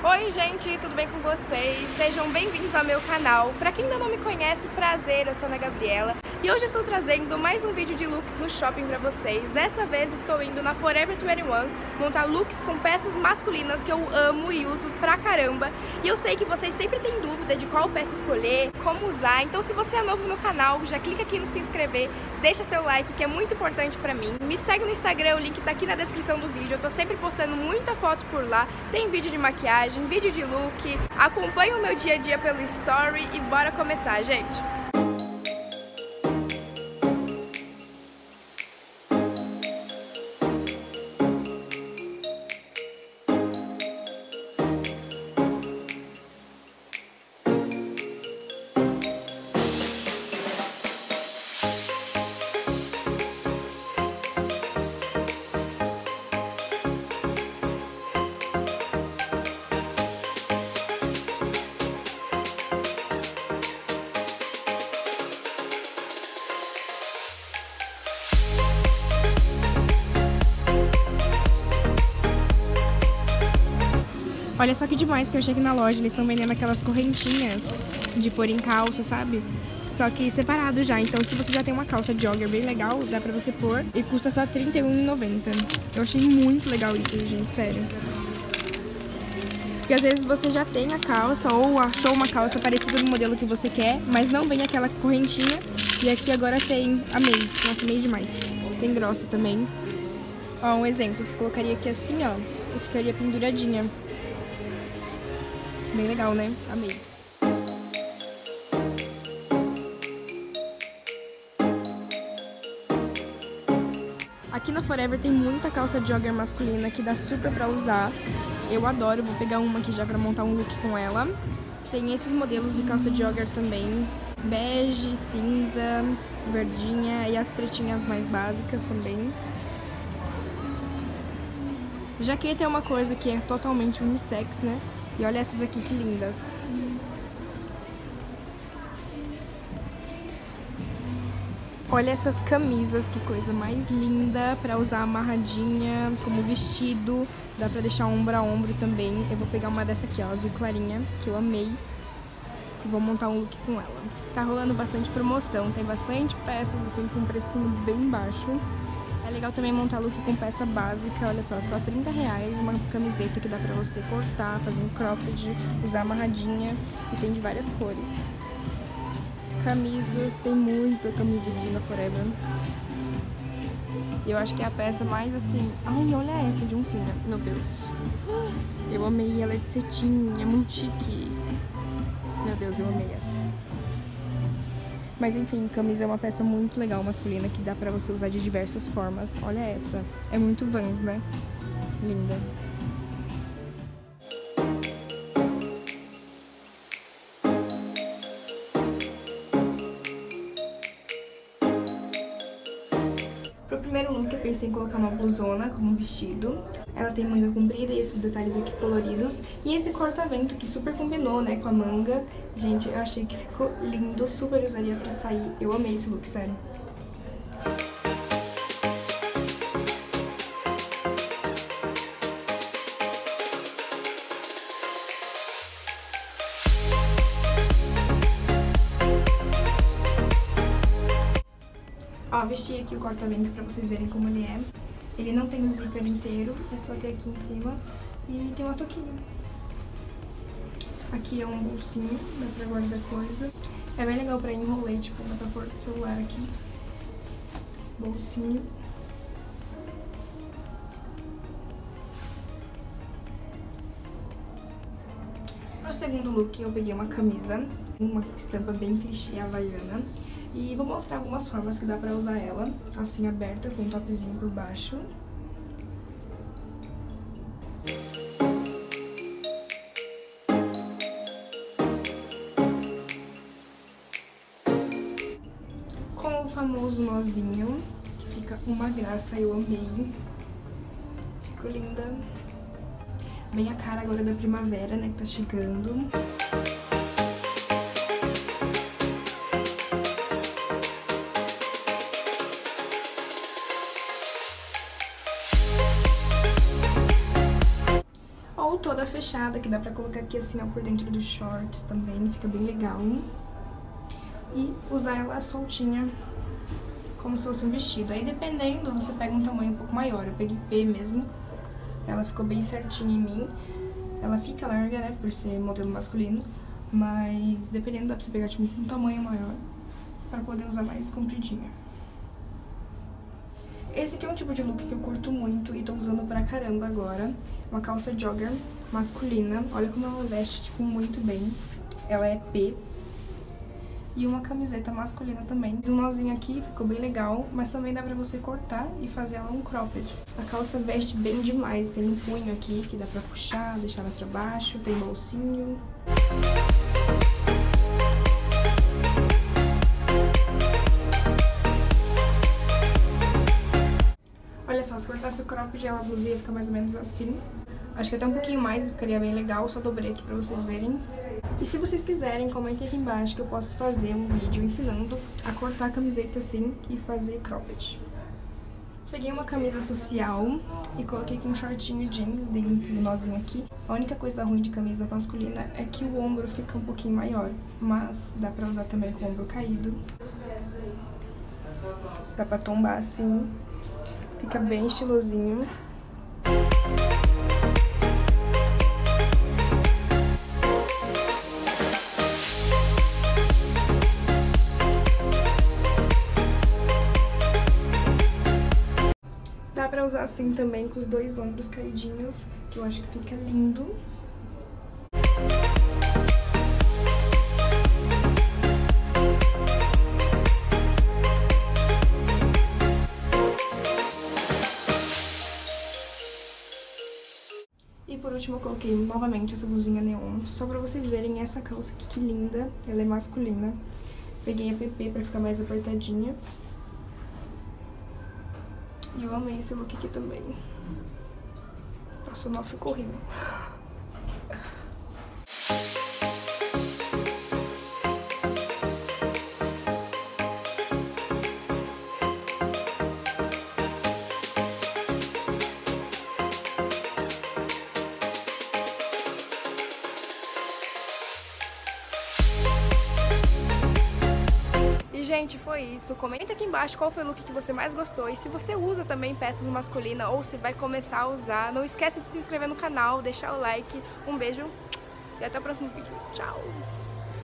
Oi gente, tudo bem com vocês? Sejam bem-vindos ao meu canal. Pra quem ainda não me conhece, prazer, eu sou a Ana Gabriela e hoje estou trazendo mais um vídeo de looks no shopping pra vocês. Dessa vez estou indo na Forever 21 montar looks com peças masculinas que eu amo e uso pra caramba. E eu sei que vocês sempre têm dúvida de qual peça escolher, como usar, então se você é novo no canal, já clica aqui no se inscrever, deixa seu like que é muito importante pra mim. Me segue no Instagram, o link tá aqui na descrição do vídeo, eu tô sempre postando muita foto por lá, tem vídeo de maquiagem, vídeo de look, acompanhe o meu dia a dia pelo story e bora começar, gente! Olha só que demais que eu achei aqui na loja, eles estão vendendo aquelas correntinhas de pôr em calça, sabe? Só que separado já, então se você já tem uma calça jogger bem legal, dá pra você pôr e custa só R$ 31,90. Eu achei muito legal isso, gente, sério. Porque às vezes você já tem a calça ou achou uma calça parecida no modelo que você quer, mas não vem aquela correntinha. E aqui agora tem, amei, nossa, amei demais. Tem grossa também. Ó, um exemplo, você colocaria aqui assim, ó, e ficaria penduradinha. Bem legal, né? Amei. Aqui na Forever tem muita calça jogger masculina que dá super pra usar. Eu adoro, vou pegar uma aqui já pra montar um look com ela. Tem esses modelos de calça jogger também. Bege, cinza, verdinha e as pretinhas mais básicas também. Jaqueta é uma coisa que é totalmente unissex, né? E olha essas aqui que lindas. Olha essas camisas, que coisa mais linda pra usar amarradinha, como vestido. Dá pra deixar ombro a ombro também. Eu vou pegar uma dessa aqui, ó, azul clarinha, que eu amei. E vou montar um look com ela. Tá rolando bastante promoção, tem bastante peças assim com um precinho bem baixo. É legal também montar look com peça básica, olha só R$30, uma camiseta que dá pra você cortar, fazer um cropped, usar amarradinha e tem de várias cores. Camisas, tem muita camisa aqui na Forever. E eu acho que é a peça mais assim... Ai, olha essa de oncinha, meu Deus. Eu amei, ela é de cetim, é muito chique. Meu Deus, eu amei essa. Mas enfim, camisa é uma peça muito legal masculina que dá pra você usar de diversas formas. Olha essa, é muito Vans, né? Linda. Pro primeiro look eu pensei em colocar uma blusona como vestido. Ela tem manga comprida e esses detalhes aqui coloridos. E esse corta-vento que super combinou, né, com a manga. Gente, eu achei que ficou lindo, super usaria pra sair. Eu amei esse look, sério. Ó, vesti aqui o corta-vento pra vocês verem como ele é. Ele não tem o zíper inteiro, é só ter aqui em cima. E tem uma touquinha. Aqui é um bolsinho, dá pra guardar coisa. É bem legal pra ir em rolê, tipo, dá pra pôr o celular aqui. Bolsinho. Pro segundo look eu peguei uma camisa, uma estampa bem clichê havaiana. E vou mostrar algumas formas que dá pra usar ela, assim aberta, com um topzinho por baixo. Com o famoso nozinho, que fica uma graça, eu amei. Ficou linda. Bem a cara agora da primavera, né, que tá chegando. fechada, que dá pra colocar aqui assim, ó, por dentro dos shorts também, fica bem legal. E usar ela soltinha, como se fosse um vestido. Aí dependendo, você pega um tamanho um pouco maior. Eu peguei P mesmo, ela ficou bem certinha em mim. Ela fica larga, né, por ser modelo masculino, mas dependendo dá pra você pegar tipo um tamanho maior, pra poder usar mais compridinha. Esse aqui é um tipo de look que eu curto muito e tô usando pra caramba agora. Uma calça jogger masculina, olha como ela veste tipo muito bem. Ela é P. E uma camiseta masculina também. Fiz um nozinho aqui, ficou bem legal, mas também dá pra você cortar e fazer ela um cropped. A calça veste bem demais, tem um punho aqui que dá pra puxar, deixar mais pra baixo, tem bolsinho. Olha só, se cortasse o cropped, ela a blusinha fica mais ou menos assim. Acho que até um pouquinho mais, ficaria bem legal, só dobrei aqui pra vocês verem. E se vocês quiserem, comentem aqui embaixo que eu posso fazer um vídeo ensinando a cortar a camiseta assim e fazer cropped. Peguei uma camisa social e coloquei com um shortinho jeans dentro do nozinho aqui. A única coisa ruim de camisa masculina é que o ombro fica um pouquinho maior, mas dá pra usar também com o ombro caído. Dá pra tombar assim, fica bem estilosinho. Dá pra usar assim também com os dois ombros caidinhos, que eu acho que fica lindo. E por último eu coloquei novamente essa blusinha neon, só pra vocês verem essa calça aqui, que linda. Ela é masculina. Peguei a PP pra ficar mais apertadinha. E eu amei esse look aqui também. Nossa, não ficou horrível. Gente, foi isso. Comenta aqui embaixo qual foi o look que você mais gostou e se você usa também peças masculinas ou se vai começar a usar. Não esquece de se inscrever no canal, deixar o like. Um beijo e até o próximo vídeo. Tchau!